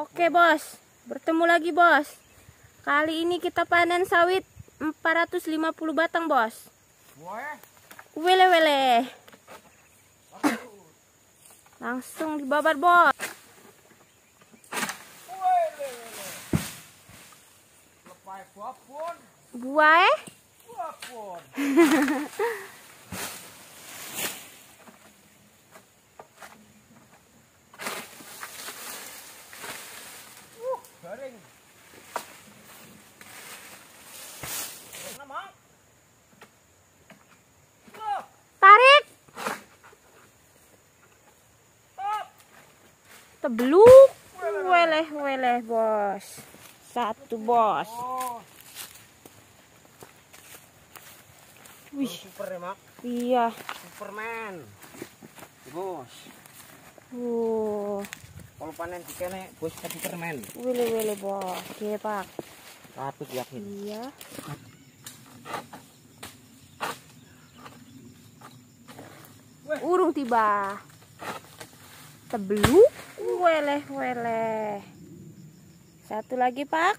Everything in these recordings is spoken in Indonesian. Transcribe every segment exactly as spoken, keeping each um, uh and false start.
Oke bos, bertemu lagi bos. Kali ini kita panen sawit empat ratus lima puluh batang bos. Wele wele. Langsung dibabat bos. Buah eh? Garing. Tarik. Tebluk. Weleh weleh bos. Satu bos. Wih, super ya mak. Iya. Superman. Bos. Uh. Kalau panen di kene bos ke Superman. Weleh weleh bos. Oke pak. Satu yakin. Iya. Urung tiba. Tebluk. Weleh weleh. Satu lagi pak.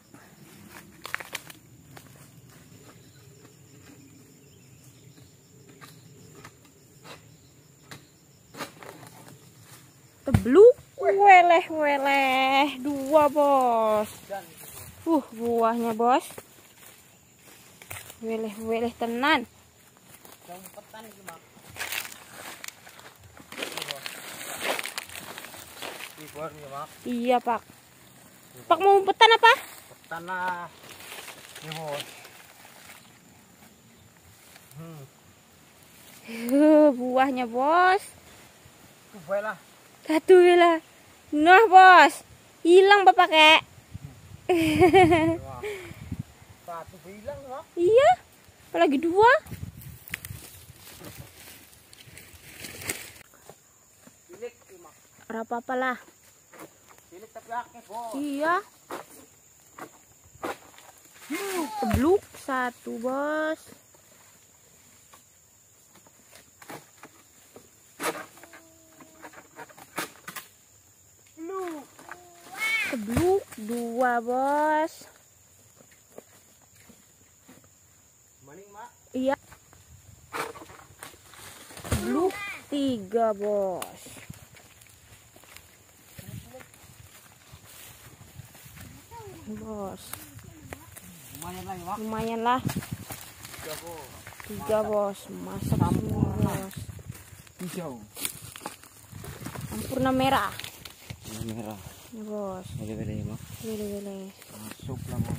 Tebluk. Weleh weleh. Dua bos. Uh buahnya bos. Weleh weleh tenan. Jempetan iki mak. Ini mak. Iya pak. Pak mau umpetan apa? Umpetan lah. Ini bos. Hmm. Uh, buahnya bos. Tuh lah. Satu lah. Nah bos. Hilang bapak kek. Satu hilang mak. Iya. Apalagi dua. Silik mak. Berapa apalah. Silik tapi akeh bos. Iya. Hmm, tebluk satu bos. Tebluk dua bos. Maning mak. Iya. Tebluk tiga bos. Bos. Lumayan lah ya mak. Lumayan lah. Tiga bos. Tiga bos. Masak semua bos. Hijau. Sampurna merah. Merah. Ya bos. Beli-beli mak. Wele-wele. Masuk lah mak.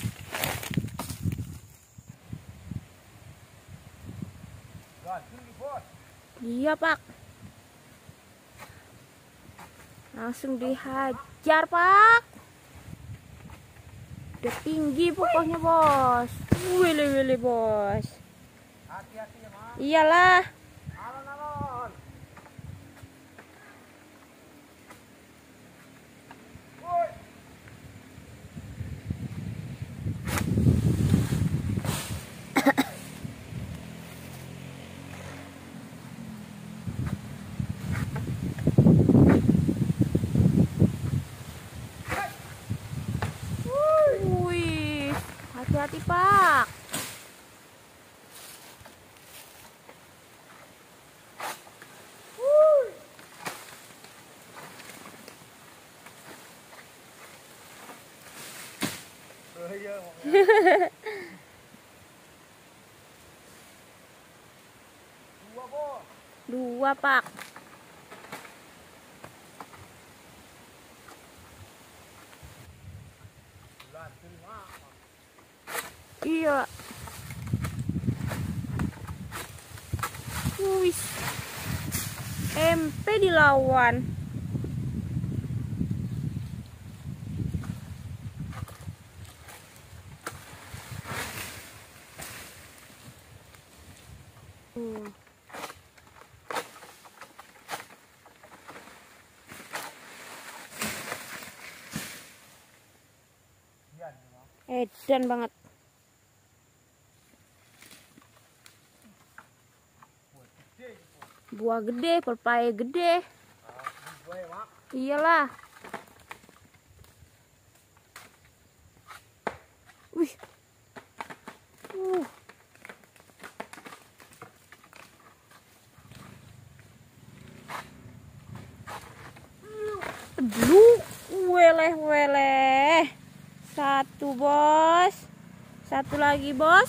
Iya pak. Langsung dihajar pak. Udah tinggi pokoknya bos. Wele-wele bos. Hati-hati ya mak. Iyalah. Alon-alon. Woi. Wih, hati-hati pak. Dua bos. Dua pak. Iya. Wih. M P dilawan. Hmm. Edan banget. Buah gede, pepaya gede. Buah ya mak. Iyalah. Wih. Uh. Tebluk. Weleh-weleh. Satu, bos. Satu lagi, bos.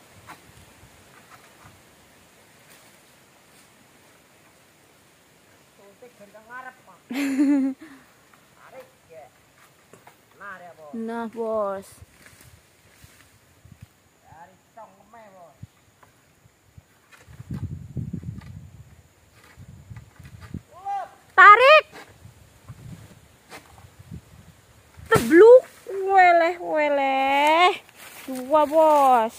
Nah, bos. Tarik. Tebluk. Weleh-weleh. Dua, bos.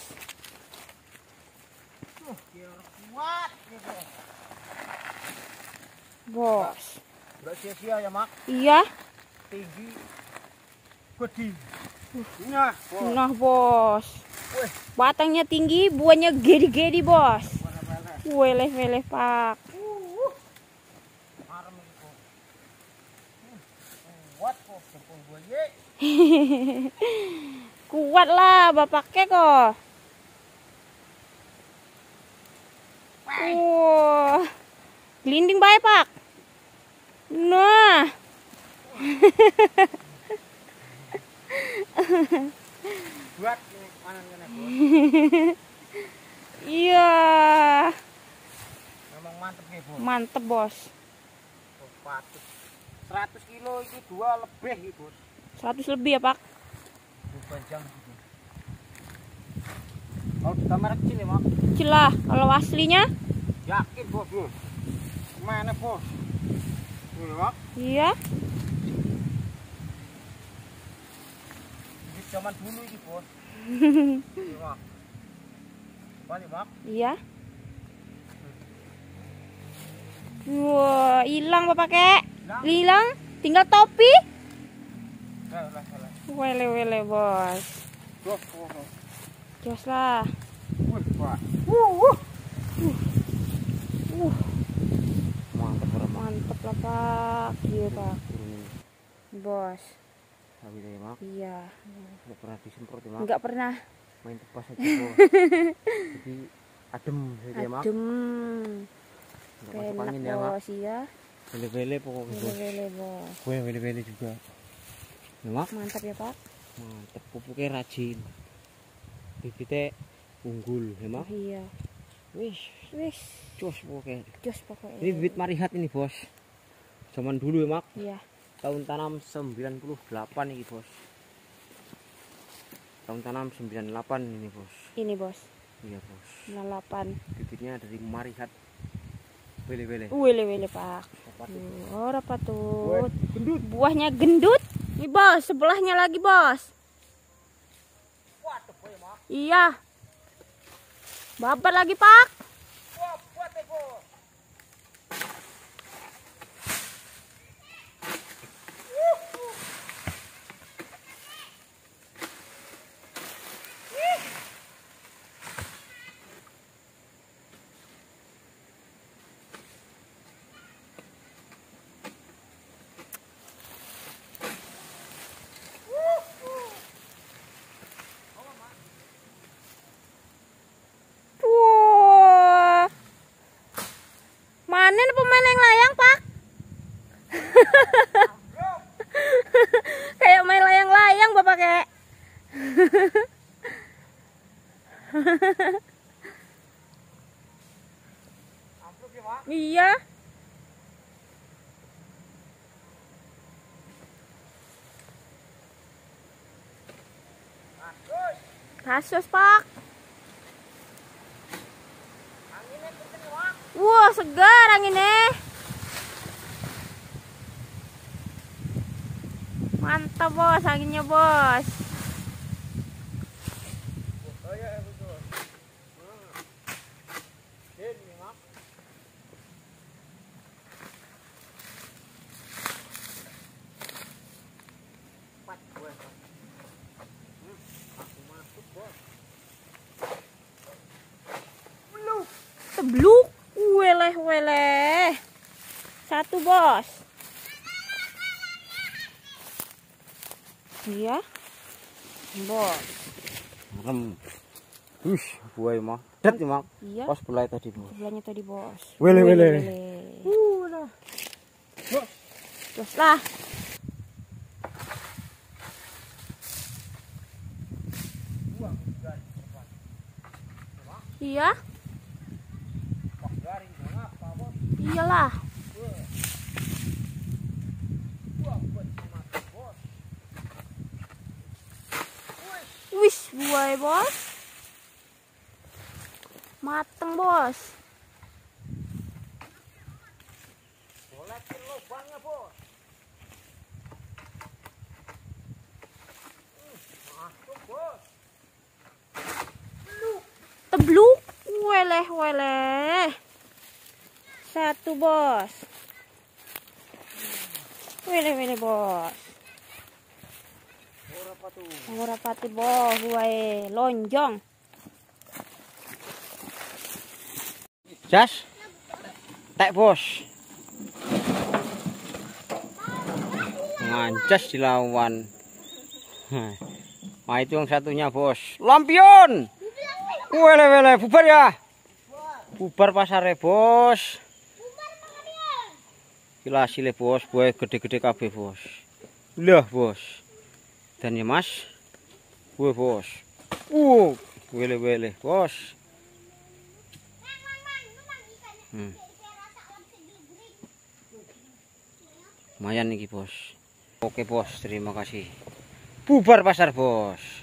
Bos. Udah sia-sia ya, Mak. Iya. Tinggi. Gede. Nah, bos. Nah, bos. Wih. Batangnya tinggi, buahnya gede-gede, bos. Weleh-weleh, Pak. Arem iki, Bos. Kuat kok jempol gue ye. Kuat lah bapaknya kok. Wah. Gelinding bae, Pak. Nah. Buat panen kene, Bos. Iya. Memang mantep nih, Bos. Mantep, bos. seratus kilo itu dua lebih nih, Bos. seratus lebih ya, Pak. dua jam gitu. Kalau di kamera kecil ya, Mak. Kecil lah. Kalau aslinya? Yakin, Bos, Bos. Mana, Bos? Ini, Mak. Iya. Di zaman dulu ini, Bos. Ini, Mak. Balik, Mak. Iya. Wah, hilang bapaknya. Hilang. Tinggal topi. Lah, lah, lah. Wele-wele, bos. Bos, bos. Jos lah. Wih, Pak. Wuh, wuh. Uh. Mantap, Bro. Mantep lah, Pak. Iya, Pak. Bos. Sabi deh, Mak. Iya. Enggak pernah disemprot ya, Mak. Enggak pernah. Main tepas aja, Bos. Jadi adem gitu ya, Mak. Adem. Enggak masuk Enak, angin ya, Mak. bos. Iya. Bele-bele pokoknya, Bos. Wele-wele, bos. Gue bele-bele juga. Ya, Mak. Mantap ya, Pak. Mantap, pupuknya rajin. Bibitnya unggul ya, Mak. Oh, iya. Wih, Wis. jos pokoknya. Jos pokoknya. Ini bibit marihat ini, Bos. Zaman dulu ya, Mak. Iya. Tahun tanam sembilan puluh delapan ini, Bos. Tahun tanam sembilan puluh delapan ini, Bos. Ini, bos. Iya, Bos. sembilan puluh delapan. Bibitnya dari marihat. Bele-bele. Wele-wele, Pak. Apa tuh? Oh, apa tuh? Gendut. Buahnya gendut. Nih, bos, sebelahnya lagi, bos. Waduh, boy, Mak. Iya. Babat lagi, Pak. Wah, buat deh, Bos. Wah. Mana nih pemain yang layang, Pak? Kayak main layang-layang, Bapak kayak. Amplop ya, Mak. Iya. Bagus. Kasus, Pak. Anginnya kenceng, Mak. Wah, segar anginnya. Mantap, bos, anginnya, bos. Oh iya, betul. Nah. Ini, Mak. Empat, gue. Hmm, aku masuk, Bos. Belum. Tebluk. Weleh-weleh. Satu, bos. Iya. Bos. Rem. Wih, buaya mah. Det mah. Iya. Pas belai tadi, Bos. Sebelahnya tadi, Bos. Wele wele. Uh, lah. Bos. Bos lah. Iya. Iyalah. Wis, buaya, Bos. Mateng, Bos. Bolekin lubangnya, Bos. Masuk, Bos. Tebluk. Weleh, weleh. Satu, Bos. Weleh, weleh, Bos. Berapa tuh? Ora pati, Bos. Buaya lonjong. Jas. Tek, Bos. Ngancas dilawan. Nah, itu yang satunya, Bos. Lampion. Wele wele, bubar ya. Bubar pasare, Bos. Gila sile, Bos. Buaya gede-gede kabeh, Bos. Lah, Bos. Dan ya, Mas. Buaya, Bos. Uh, wele wele, Bos. Hmm. Lumayan nih, Bos. Oke, Bos. Terima kasih. Bubar pasar, Bos.